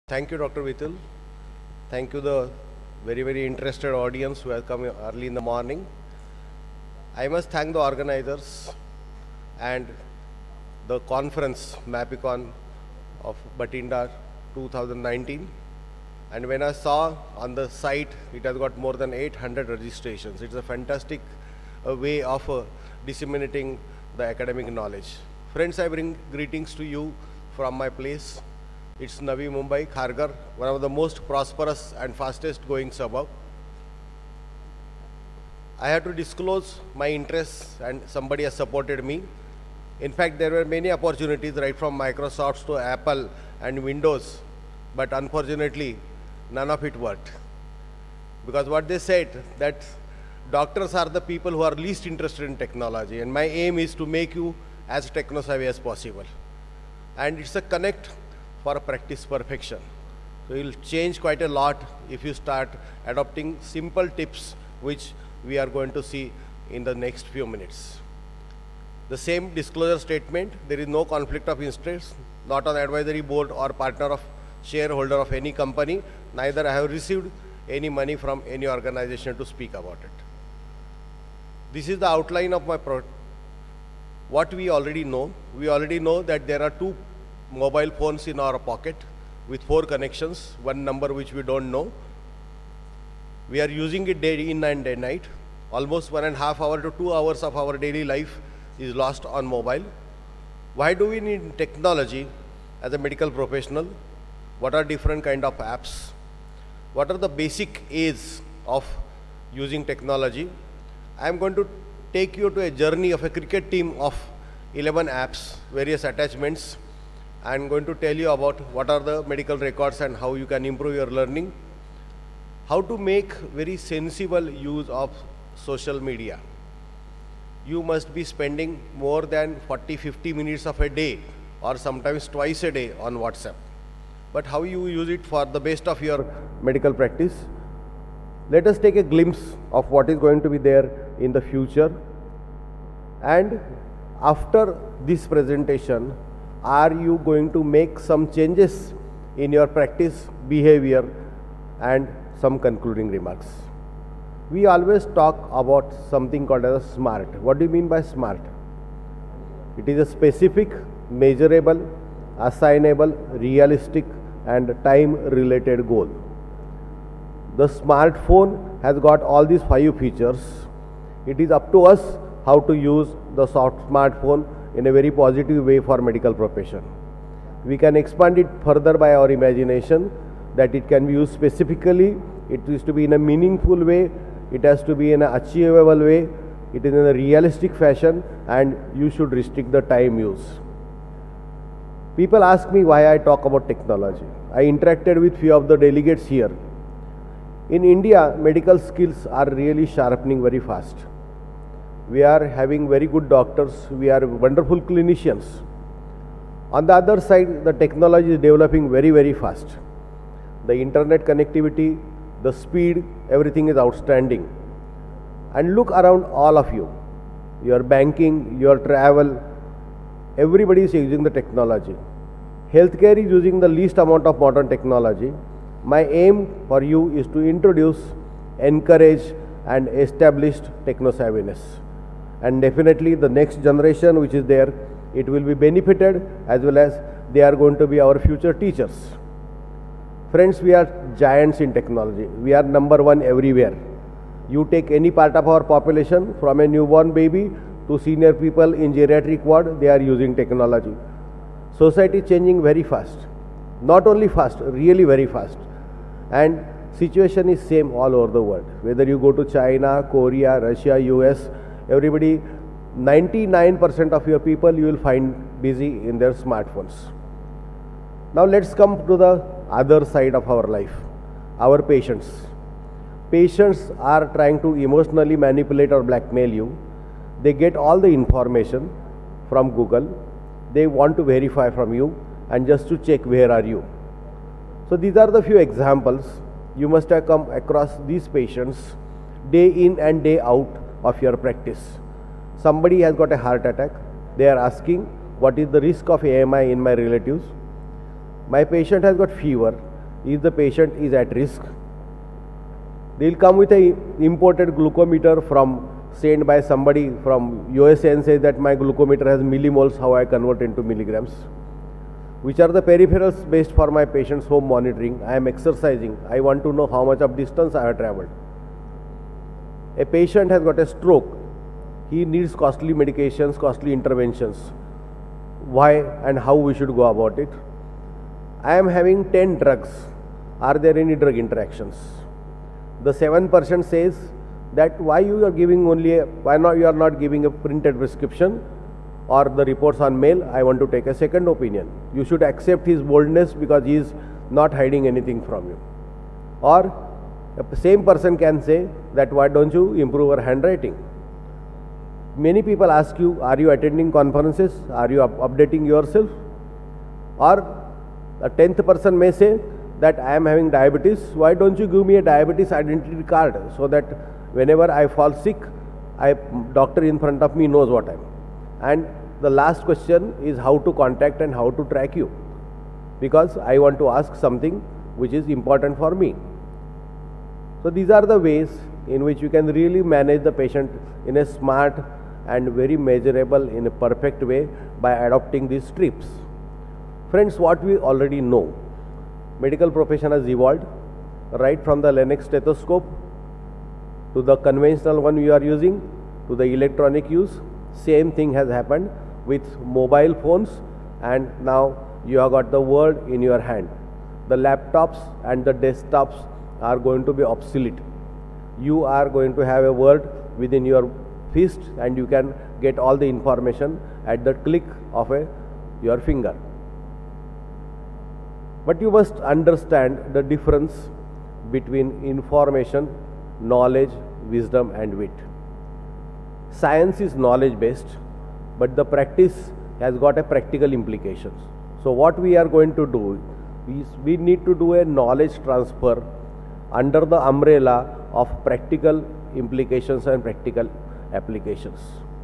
Thank you, Dr. Vitul. Thank you, the very interested audience who have come early in the morning. I must thank the organizers and the conference, MAPICON of Batinda 2019. And when I saw on the site, it has got more than 800 registrations. It's a fantastic way of disseminating the academic knowledge. Friends, I bring greetings to you from my place. It's Navi Mumbai, Kharghar, one of the most prosperous and fastest growing suburb. I have to disclose my interests and somebody has supported me. In fact, there were many opportunities right from Microsoft to Apple and Windows, but unfortunately, none of it worked. Because what they said, that doctors are the people who are least interested in technology, and my aim is to make you as techno-savvy as possible. And it's a connect for practice perfection. So you'll change quite a lot if you start adopting simple tips which we are going to see in the next few minutes. The same disclosure statement, there is no conflict of interest, not on advisory board or partner of shareholder of any company, neither I have received any money from any organization to speak about it. This is the outline of my project. What we already know that there are two mobile phones in our pocket with 4 connections, one number which we don't know. We are using it day in and day night. Almost 1.5 hours to 2 hours of our daily life is lost on mobile. Why do we need technology as a medical professional? What are different kind of apps? What are the basic aids of using technology? I am going to take you to a journey of a cricket team of 11 apps, various attachments. I am going to tell you about what are the medical records and how you can improve your learning. How to make very sensible use of social media. You must be spending more than 40-50 minutes of a day or sometimes twice a day on WhatsApp. But how you use it for the best of your medical practice? Let us take a glimpse of what is going to be there in the future. And after this presentation, are you going to make some changes in your practice behavior and some concluding remarks? We always talk about something called as a SMART. What do you mean by SMART? It is a specific, measurable, assignable, realistic and time-related goal. The smartphone has got all these 5 features. It is up to us how to use the smartphone in a very positive way for medical profession. We can expand it further by our imagination, that it can be used specifically, it is to be in a meaningful way, it has to be in an achievable way, it is in a realistic fashion, and you should restrict the time use. People ask me why I talk about technology. I interacted with few of the delegates here. In India, medical skills are really sharpening very fast. We are having very good doctors, we are wonderful clinicians. On the other side, the technology is developing very fast. The internet connectivity, the speed, everything is outstanding. And look around all of you. Your banking, your travel, everybody is using the technology. Healthcare is using the least amount of modern technology. My aim for you is to introduce, encourage and establish techno-savviness. And definitely the next generation which is there, it will be benefited as well as they are going to be our future teachers. Friends, we are giants in technology. We are number 1 everywhere. You take any part of our population, from a newborn baby to senior people in geriatric ward, they are using technology. Society is changing very fast. Not only fast, really very fast. And situation is same all over the world. Whether you go to China, Korea, Russia, US, everybody, 99% of your people you will find busy in their smartphones. Now let's come to the other side of our life, our patients. Patients are trying to emotionally manipulate or blackmail you. They get all the information from Google. They want to verify from you and just to check where are you. So these are the few examples. You must have come across these patients day in and day out of your practice. Somebody has got a heart attack. They are asking, what is the risk of AMI in my relatives? My patient has got fever. if the patient is at risk. They'll come with a imported glucometer sent by somebody from USA and say that my glucometer has millimoles, how I convert into milligrams. Which are the peripherals based for my patient's home monitoring. I am exercising. I want to know how much of distance I have traveled. A patient has got a stroke. He needs costly medications, costly interventions. Why and how we should go about it? I am having 10 drugs. Are there any drug interactions? The 7% says that why you are giving why not you are not giving a printed prescription or the reports on mail. I want to take a second opinion. You should accept his boldness because he is not hiding anything from you. Or the same person can say that why don't you improve your handwriting? Many people ask you, are you attending conferences? Are you updating yourself? Or a 10th person may say that I am having diabetes. Why don't you give me a diabetes identity card so that whenever I fall sick, doctor in front of me knows what I am. And the last question is how to contact and how to track you, because I want to ask something which is important for me. So these are the ways in which you can really manage the patient in a smart and very measurable, in a perfect way by adopting these strips. Friends, what we already know, medical profession has evolved right from the Lennox stethoscope to the conventional one we are using to the electronic use. Same thing has happened with mobile phones, and now you have got the world in your hand. The laptops and the desktops are going to be obsolete. You are going to have a world within your fist, and you can get all the information at the click of your finger. But you must understand the difference between information, knowledge, wisdom and wit. Science is knowledge based, but the practice has got a practical implications. So what we are going to do is we need to do a knowledge transfer under the umbrella of practical implications and practical applications.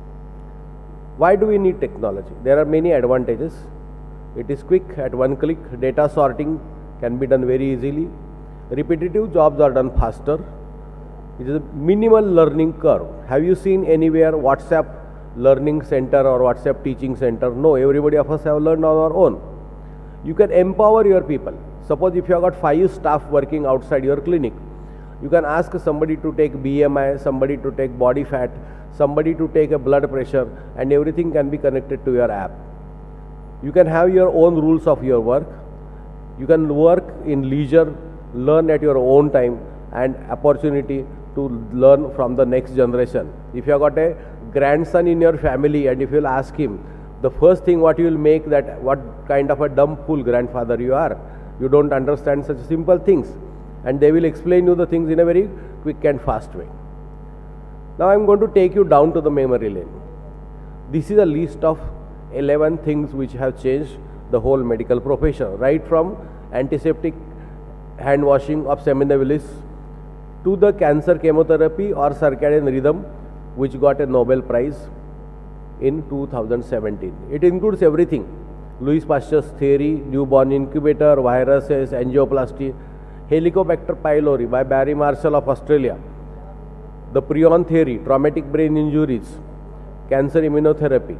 Why do we need technology? There are many advantages. It is quick, at one click. Data sorting can be done very easily. Repetitive jobs are done faster. It is a minimal learning curve. Have you seen anywhere WhatsApp learning center or WhatsApp teaching center? No, everybody of us have learned on our own. You can empower your people. Suppose if you have got 5 staff working outside your clinic, you can ask somebody to take BMI, somebody to take body fat, somebody to take a blood pressure, and everything can be connected to your app. You can have your own rules of your work. You can work in leisure, learn at your own time, and opportunity to learn from the next generation. If you have got a grandson in your family, and if you will ask him, the first thing what you will make that what kind of a dumb fool grandfather you are. You don't understand such simple things, and they will explain you the things in a very quick and fast way. Now I am going to take you down to the memory lane. This is a list of 11 things which have changed the whole medical profession, right from antiseptic hand washing of seminibilis to the cancer chemotherapy or circadian rhythm, which got a Nobel Prize in 2017. It includes everything: Louis Pasteur's theory, newborn incubator, viruses, angioplasty, Helicobacter pylori by Barry Marshall of Australia, the prion theory, traumatic brain injuries, cancer immunotherapy.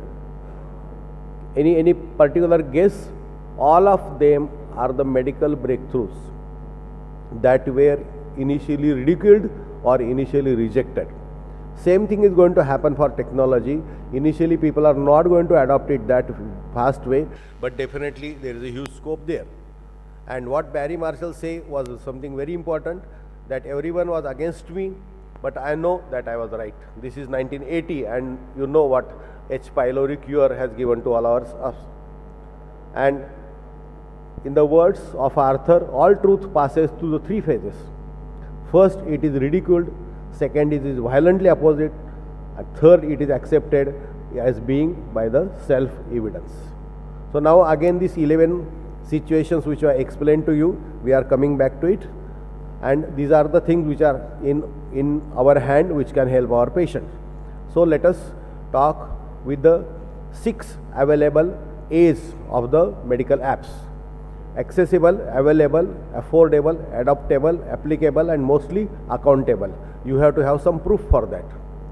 Any particular guess? All of them are the medical breakthroughs that were initially ridiculed or initially rejected. Same thing is going to happen for technology. Initially people are not going to adopt it that fast way, but definitely there is a huge scope there. And what Barry Marshall say was something very important, that everyone was against me, but I know that I was right. This is 1980, and you know what H. pylori cure has given to all us. And in the words of Arthur, all truth passes through the 3 phases. First, it is ridiculed. Second, it is violently opposed. And third, it is accepted as being by the self-evidence. So now again these 11 situations which I explained to you, we are coming back to it. And these are the things which are in our hand which can help our patient. So let us talk with the 6 available A's of the medical apps. accessible, available, affordable, adaptable, applicable, and mostly accountable. You have to have some proof for that.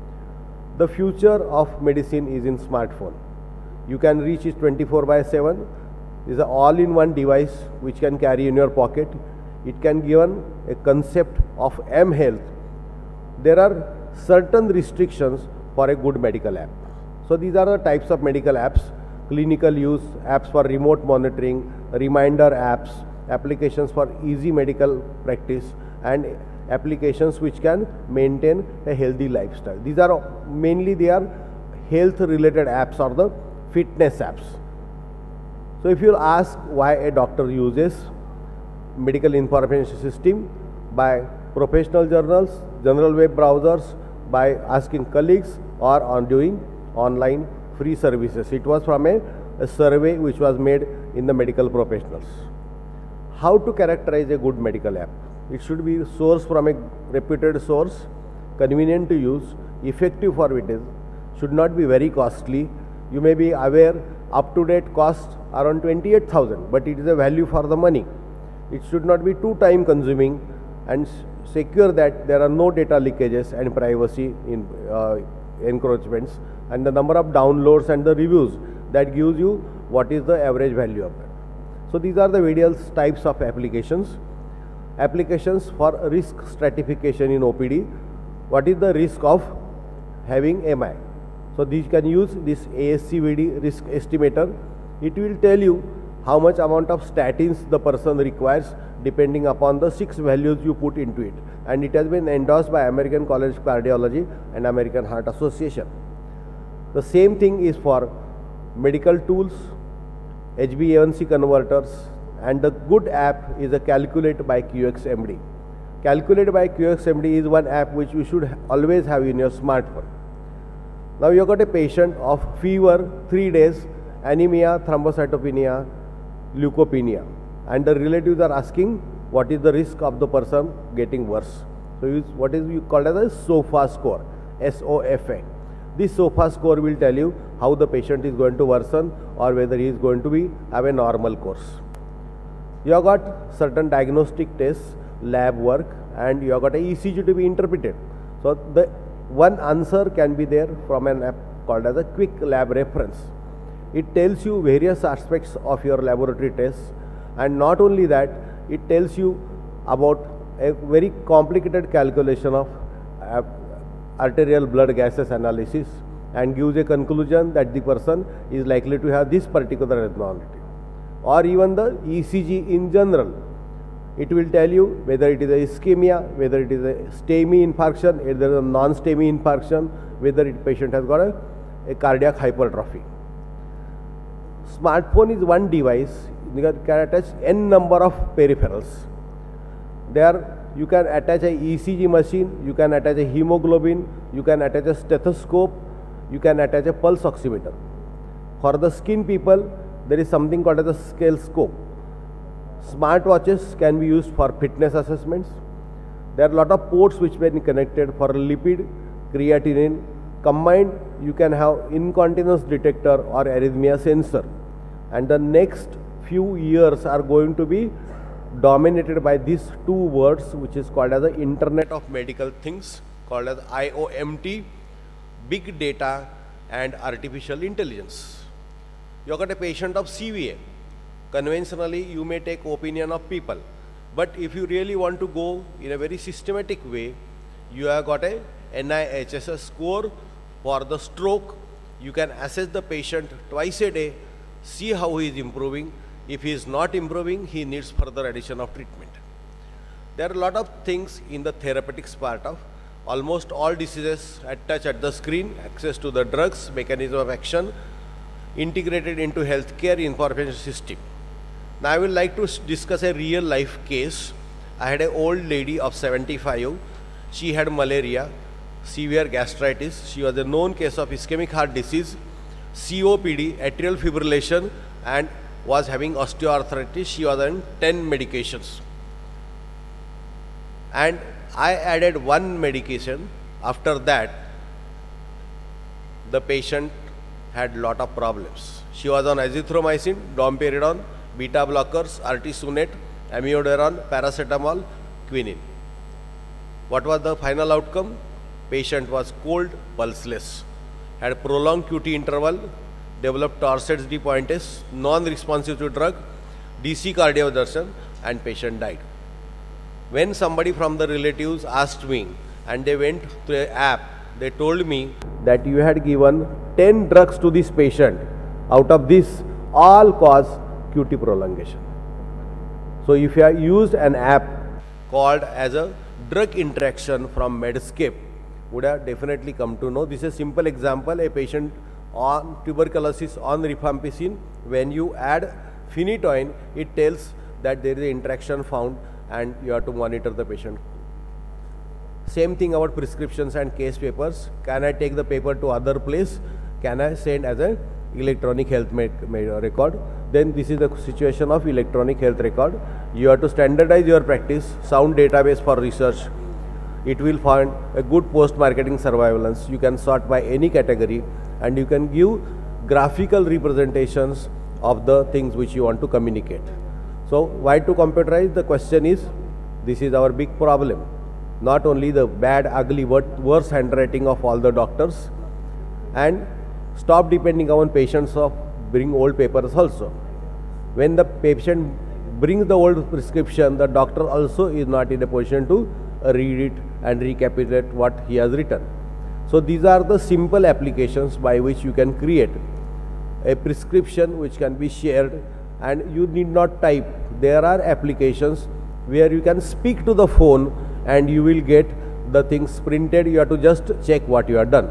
The future of medicine is in smartphone. You can reach it 24/7. It's an all-in-one device which can carry in your pocket. It can give a concept of M-Health. There are certain restrictions for a good medical app. So these are the types of medical apps: clinical use, apps for remote monitoring, reminder apps, applications for easy medical practice, and applications which can maintain a healthy lifestyle. These are mainly they are health related apps or the fitness apps. So if you ask why a doctor uses medical information system, by professional journals, general web browsers, by asking colleagues, or on doing online free services. It was from a survey which was made in the medical professionals. How to characterize a good medical app? It should be sourced from a reputed source, convenient to use, effective for it is, should not be very costly. You may be aware up-to-date cost around 28,000, but it is a value for the money. It should not be too time consuming, and secure that there are no data leakages and privacy encroachments, and the number of downloads and the reviews that gives you what is the average value of that. So these are the various types of applications. Applications for risk stratification in OPD. What is the risk of having MI? So these can use this ASCVD risk estimator. It will tell you how much amount of statins the person requires depending upon the 6 values you put into it. And it has been endorsed by American College of Cardiology and American Heart Association. The same thing is for medical tools, HbA1c converters, and the good app is a Calculate by QXMD. Calculate by QXMD is one app which you should always have in your smartphone. Now you got a patient of fever, 3 days, anemia, thrombocytopenia, leukopenia, and the relatives are asking what is the risk of the person getting worse. So what is called as a SOFA score, SOFA. This SOFA score will tell you how the patient is going to worsen or whether he is going to have a normal course. You have got certain diagnostic tests, lab work, and you have got a ECG to be interpreted. So the one answer can be there from an app called as a quick lab reference. It tells you various aspects of your laboratory tests, and not only that, it tells you about a very complicated calculation of arterial blood gases analysis and gives a conclusion that the person is likely to have this particular abnormality. Or even the ECG in general. It will tell you whether it is a ischemia, whether it is a STEMI infarction, whether it is a non-STEMI infarction, whether the patient has got a cardiac hypertrophy. Smartphone is one device, you can attach n number of peripherals. There you can attach a ECG machine, you can attach a hemoglobin, you can attach a stethoscope, you can attach a pulse oximeter. For the skin people, there is something called as a scale scope. Smartwatches can be used for fitness assessments. There are a lot of ports which may be connected for lipid, creatinine. Combined, you can have incontinence detector or arrhythmia sensor. And the next few years are going to be dominated by these two words, which is called as the Internet of Medical Things, called as IOMT, Big Data and Artificial Intelligence. You have got a patient of CVA. Conventionally, you may take opinion of people, but if you really want to go in a very systematic way, you have got a NIHSS score for the stroke. You can assess the patient twice a day, see how he is improving. If he is not improving, he needs further addition of treatment. There are a lot of things in the therapeutics part of almost all diseases touch at the screen, access to the drugs, mechanism of action, integrated into healthcare information system. Now I would like to discuss a real life case. I had an old lady of 75. She had malaria, severe gastritis. She was a known case of ischemic heart disease, COPD, atrial fibrillation, and was having osteoarthritis. She was on 10 medications. And I added one medication. After that, the patient had lot of problems. She was on azithromycin, domperidone, beta blockers, artesunate, amiodarone, paracetamol, quinine. What was the final outcome? Patient was cold, pulseless, had prolonged QT interval, developed torsades de pointes, non-responsive to drug, DC cardioversion, and patient died. When somebody from the relatives asked me and they went to an app, they told me that you had given 10 drugs to this patient. Out of this, all cause QT prolongation. So if you have used an app called as a drug interaction from Medscape, would have definitely come to know. This is a simple example, a patient on tuberculosis on rifampicin, when you add phenytoin, it tells that there is an interaction found and you have to monitor the patient. Same thing about prescriptions and case papers. Can I take the paper to other place? Can I send as a electronic health record? Then this is the situation of electronic health record. You have to standardize your practice, sound database for research. It will find a good post-marketing surveillance. You can sort by any category and you can give graphical representations of the things which you want to communicate. So why to computerize? The question is, this is our big problem. Not only the bad, ugly, worse handwriting of all the doctors, and stop depending on patients of bring old papers also. When the patient brings the old prescription, the doctor also is not in a position to read it and recapitulate what he has written. So these are the simple applications by which you can create a prescription which can be shared, and you need not type. There are applications where you can speak to the phone and you will get the things printed. You have to just check what you have done.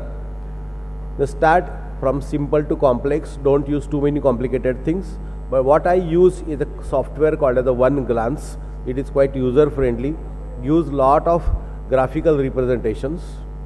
Just start from simple to complex. Don't use too many complicated things. But what I use is a software called as the One Glance. It is quite user friendly. Use lot of graphical representations.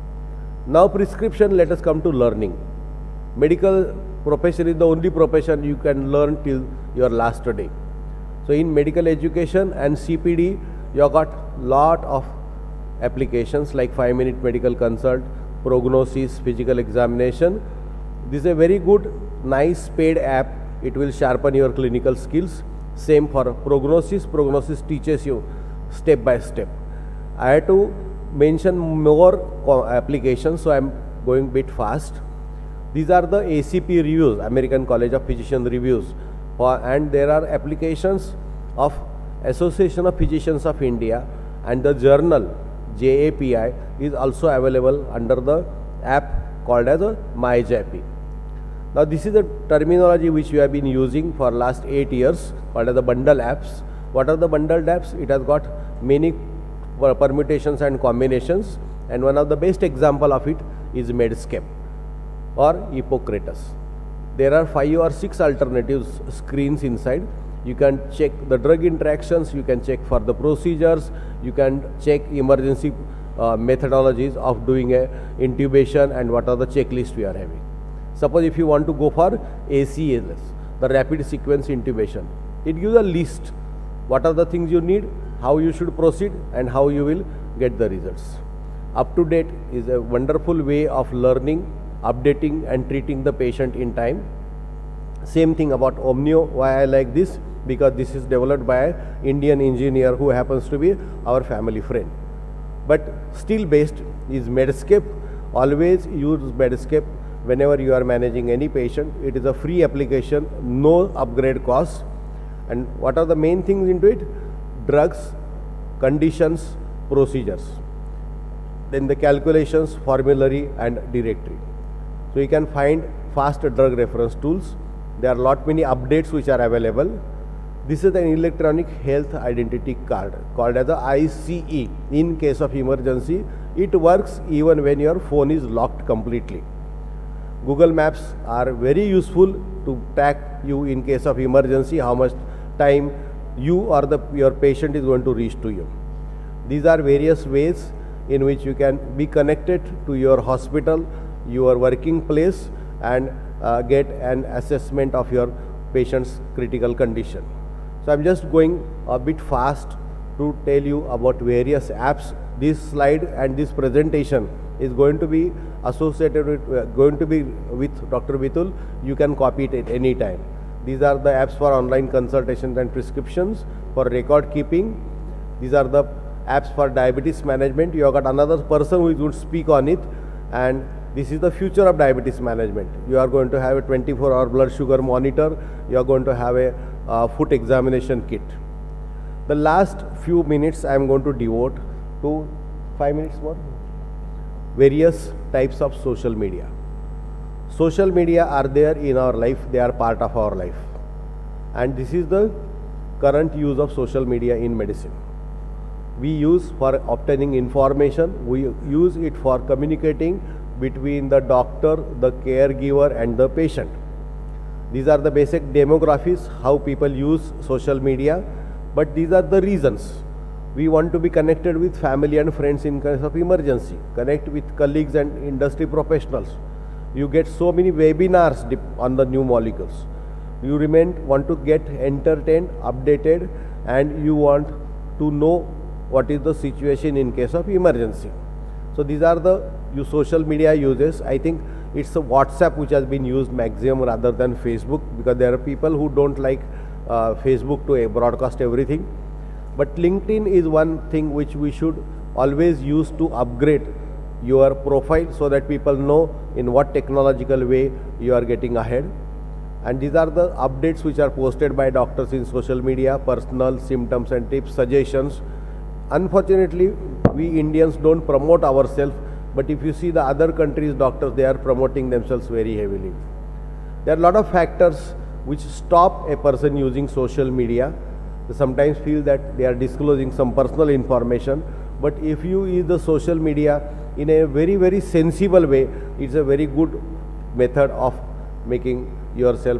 Now prescription, let us come to learning. Medical profession is the only profession you can learn till your last day. So in medical education and CPD, you have got lot of applications like 5-minute medical consult, prognosis, physical examination. This is a very good, nice paid app. It will sharpen your clinical skills. Same for prognosis. Prognosis teaches you step by step. I had to mention more applications, so I am going a bit fast. These are the ACP reviews, American College of Physicians reviews, and there are applications of Association of Physicians of India, and the journal JAPI is also available under the app called as a MyJAPI. Now this is the terminology which we have been using for last 8 years, called as the bundle apps. What are the bundled apps? It has got many permutations and combinations, and one of the best example of it is Medscape or Hippocrates. There are 5 or 6 alternatives screens inside. You can check the drug interactions, you can check for the procedures, you can check emergency methodologies of doing a intubation and what are the checklist we are having. Suppose if you want to go for ACLS, the rapid sequence intubation, it gives a list. What are the things you need, how you should proceed, and how you will get the results. Up to date is a wonderful way of learning, updating and treating the patient in time. Same thing about Omnio. Why I like this? Because this is developed by an Indian engineer who happens to be our family friend. But still based is Medscape. Always use Medscape whenever you are managing any patient. It is a free application, no upgrade cost. And what are the main things into it? Drugs, conditions, procedures. Then the calculations, formulary and directory. So you can find fast drug reference tools. There are lot many updates which are available. This is an electronic health identity card called as the ICE. In case of emergency, it works even when your phone is locked completely. Google Maps are very useful to track you in case of emergency, how much time you or your patient is going to reach to you. These are various ways in which you can be connected to your hospital, your working place, and get an assessment of your patient's critical condition. So I'm just going a bit fast to tell you about various apps. This slide and this presentation is going to be associated with, with Dr. Vitul. You can copy it at any time. These are the apps for online consultations and prescriptions, for record keeping. These are the apps for diabetes management. You have got another person who is going to speak on it, and this is the future of diabetes management. You are going to have a 24-hour blood sugar monitor. You are going to have a foot examination kit. The last few minutes I am going to devote to 5 minutes more. Various types of social media. Social media are there in our life, they are part of our life. And this is the current use of social media in medicine. We use for obtaining information, we use it for communicating between the doctor, the caregiver and the patient. These are the basic demographics, how people use social media, but these are the reasons. We want to be connected with family and friends in case of emergency, connect with colleagues and industry professionals. You get so many webinars on the new molecules. You want to get entertained, updated, and you want to know what is the situation in case of emergency. So these are the social media uses. I think it's a WhatsApp which has been used maximum rather than Facebook, because there are people who don't like Facebook to broadcast everything. But LinkedIn is one thing which we should always use to upgrade your profile so that people know in what technological way you are getting ahead. And these are the updates which are posted by doctors in social media, personal symptoms and tips, suggestions. Unfortunately, we Indians don't promote ourselves, but if you see the other countries' doctors, they are promoting themselves very heavily. There are a lot of factors which stop a person using social media. They sometimes feel that they are disclosing some personal information, but if you use the social media in a very, very sensible way, it's a very good method of making yourself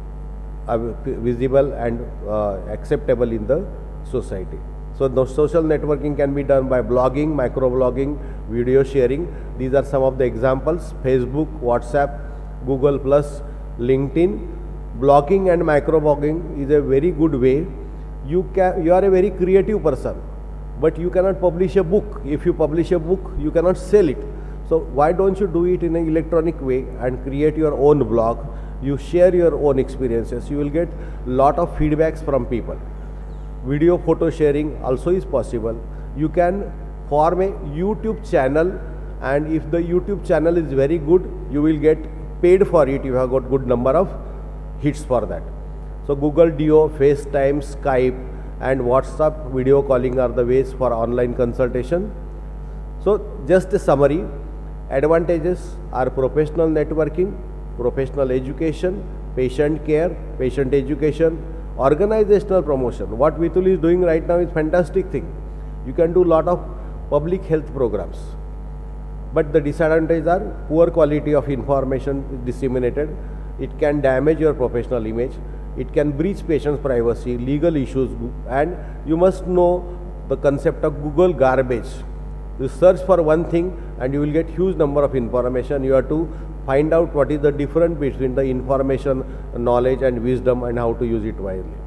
visible and acceptable in the society. So the social networking can be done by blogging, microblogging, video sharing. These are some of the examples: Facebook, WhatsApp, Google+, LinkedIn. Blogging and microblogging is a very good way. You are a very creative person, but you cannot publish a book. If you publish a book, you cannot sell it. So why don't you do it in an electronic way and create your own blog? You share your own experiences. You will get a lot of feedbacks from people. Video photo sharing also is possible. You can form a YouTube channel, and if the YouTube channel is very good, you will get paid for it. You have got good number of hits for that. So Google Duo, FaceTime, Skype and WhatsApp video calling are the ways for online consultation. So just a summary: advantages are professional networking, professional education, patient care, patient education, organizational promotion. What Vitul is doing right now is fantastic thing. You can do lot of public health programs. But the disadvantages are poor quality of information is disseminated. It can damage your professional image. It can breach patients' privacy, legal issues, and you must know the concept of Google garbage. You search for one thing and you will get huge number of information. You have to find out what is the difference between the information, knowledge and wisdom, and how to use it wisely.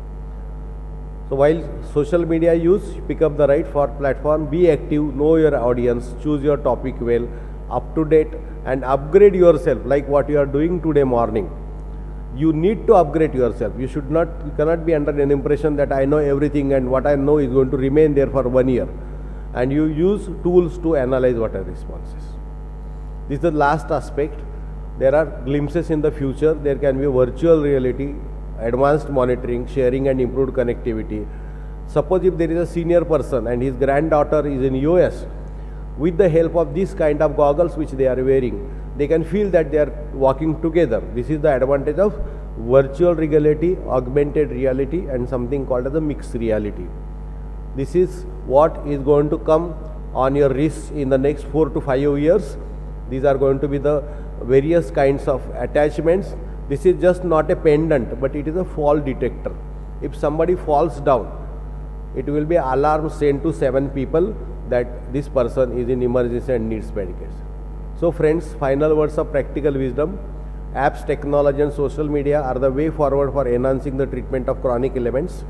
So while social media use, pick up the right platform, be active, know your audience, choose your topic well, up to date, and upgrade yourself like what you are doing today morning. You need to upgrade yourself. You cannot be under an impression that I know everything and what I know is going to remain there for 1 year. And you use tools to analyze what are responses. This is the last aspect. There are glimpses in the future. There can be virtual reality, advanced monitoring, sharing and improved connectivity. Suppose if there is a senior person and his granddaughter is in US, with the help of this kind of goggles which they are wearing, they can feel that they are walking together. This is the advantage of virtual reality, augmented reality and something called as a mixed reality. This is what is going to come on your wrist in the next 4 to 5 years. These are going to be the various kinds of attachments. This is just not a pendant, but it is a fall detector. If somebody falls down, it will be alarm sent to 7 people that this person is in emergency and needs medication. So friends, final words of practical wisdom: apps, technology and social media are the way forward for enhancing the treatment of chronic ailments.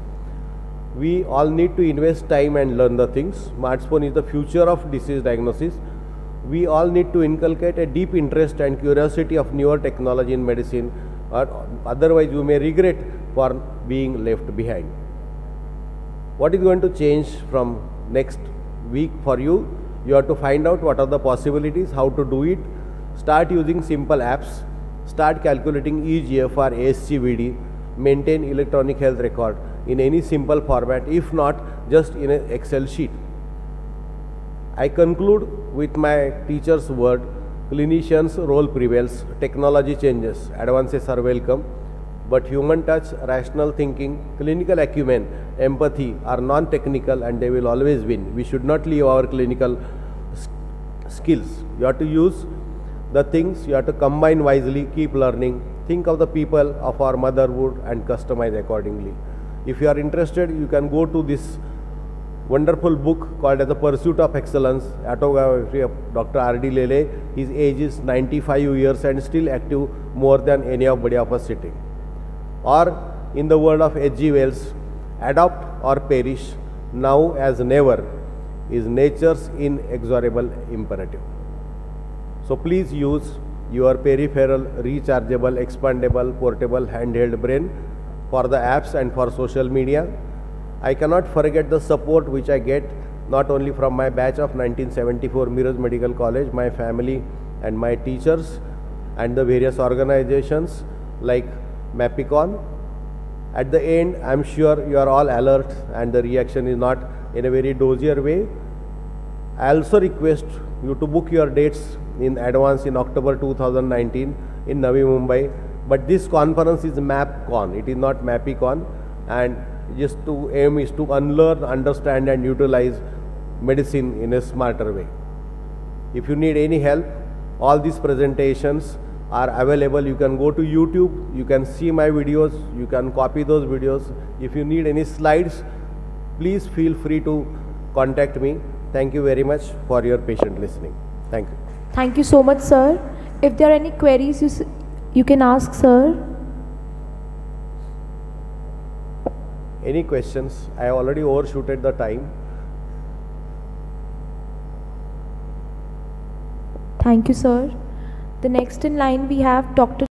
We all need to invest time and learn the things. Smartphone is the future of disease diagnosis. We all need to inculcate a deep interest and curiosity of newer technology in medicine or otherwise you may regret for being left behind. What is going to change from next week for you? You have to find out what are the possibilities, how to do it. Start using simple apps. Start calculating eGFR, ASCVD, maintain electronic health record in any simple format, if not just in an Excel sheet. I conclude with my teacher's word, clinicians' role prevails, technology changes, advances are welcome, but human touch, rational thinking, clinical acumen, empathy are non-technical and they will always win. We should not leave our clinical skills. You have to use the things, you have to combine wisely, keep learning, think of the people of our motherhood and customize accordingly. If you are interested, you can go to this wonderful book called as The Pursuit of Excellence, autobiography of Dr. R.D. Lele. His age is 95 years and still active more than any of us sitting. Or in the word of H.G. Wells, adopt or perish, now as never, is nature's inexorable imperative. So please use your peripheral, rechargeable, expandable, portable, handheld brain for the apps and for social media. I cannot forget the support which I get not only from my batch of 1974 Miraj Medical College, my family and my teachers and the various organizations like Mapicon. At the end, I am sure you are all alert and the reaction is not in a very dozier way. I also request you to book your dates in advance in October 2019 in Navi Mumbai. But this conference is MapCon, it is not Mapicon, and just to aim is to unlearn, understand and utilize medicine in a smarter way. If you need any help, all these presentations are available. You can go to YouTube, you can see my videos, you can copy those videos. If you need any slides, please feel free to contact me. Thank you very much for your patient listening. Thank you. Thank you so much, sir. If there are any queries, you can ask, sir. Any questions? I already overshooted the time. Thank you, sir. The next in line we have Dr.